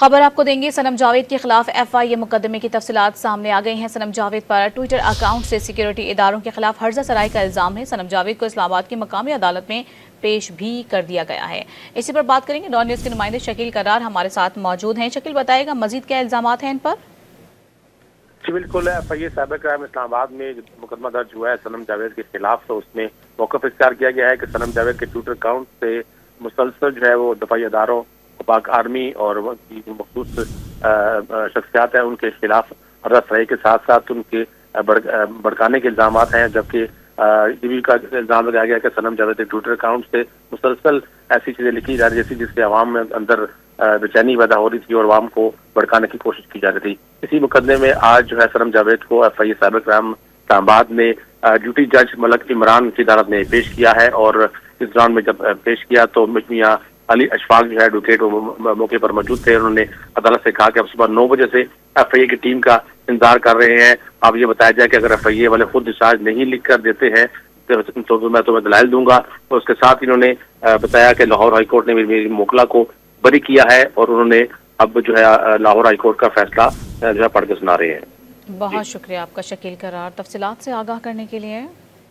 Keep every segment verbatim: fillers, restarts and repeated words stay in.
खबर आपको देंगे। सनम जावेद के खिलाफ एफ आई ए मुकदमे की तफसीलात सामने आ गई हैं। सनम जावेद पर ट्विटर अकाउंट से सिक्योरिटी इदारों के खिलाफ हर्जा सराई का इल्जाम है। सनम जावेद को इस्लामाबाद की मकामी अदालत में पेश भी कर दिया गया है। इसी पर बात करेंगे। डॉन न्यूज़ के नुमाइंदे शकील करार हमारे साथ मौजूद हैं। शकील, बताएगा मजीद क्या इल्जाम हैं इन पर? जी बिल्कुल, F I A cyber crime Islamabad में जो मुकदमा दर्ज हुआ है सनम जावेद के खिलाफ, तो उसमें मौक़िफ़ इख्तियार किया गया है कि सनम जावेद के ट्विटर अकाउंट से मुसलसल जो है वो दफाई अदारों, पाक आर्मी और की जो मखसूस शख्सियात हैं उनके खिलाफ हर्जा सराई के साथ साथ उनके भड़काने के इल्जाम हैं। जबकि ये भी का इल्जाम लगाया गया कि सनम जावेद के ट्विटर अकाउंट से मुसलसल ऐसी चीजें लिखी जा रही थी जिससे अवाम में अंदर बेचैनी पैदा हो रही थी और अवाम को भड़काने की कोशिश की जा रही थी। इसी मुकदमे में आज जो है सनम जावेद को F I A cyber crime Islamabad ने ड्यूटी जज मलक इमरान की अदालत ने पेश किया है। और इस दौरान में जब पेश किया तो मियां अली अशफाक जो है एडवोकेट वो मौके पर मौजूद थे। उन्होंने अदालत से कहा कि अब सुबह नौ बजे से एफ आई ए की टीम का इंतजार कर रहे हैं। अब ये बताया जाए कि अगर एफ आई ए वाले खुद डिस्चार्ज नहीं लिख कर देते हैं तो, तो मैं तुम्हें दलाइल दूंगा। तो उसके साथ इन्होंने बताया कि लाहौर हाईकोर्ट ने मेरी मोकला को बरी किया है और उन्होंने अब जो है लाहौर हाईकोर्ट का फैसला जो है पढ़ के सुना रहे हैं। बहुत शुक्रिया आपका शकील करार, तफसीलात से आगाह करने के लिए।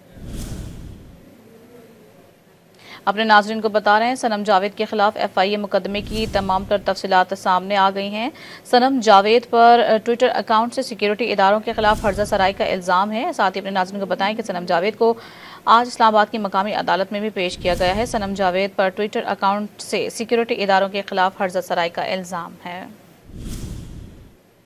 अपने नाज़रीन को बता रहे हैं सनम जावेद के खिलाफ एफ आई ए मुकदमे की तमाम तर तफसीलात सामने आ गई हैं। सनम जावेद पर ट्विटर अकाउंट से सिक्योरिटी इदारों के खिलाफ हर्जा सराई का इल्ज़ाम है। साथ ही अपने नाज़रीन को बताएं कि सनम जावेद को आज इस्लामाबाद की मकामी अदालत में भी पेश किया गया है। सनम जावेद पर ट्विटर अकाउंट से सिक्योरिटी इदारों के खिलाफ हर्जा सराई का इल्ज़ाम है।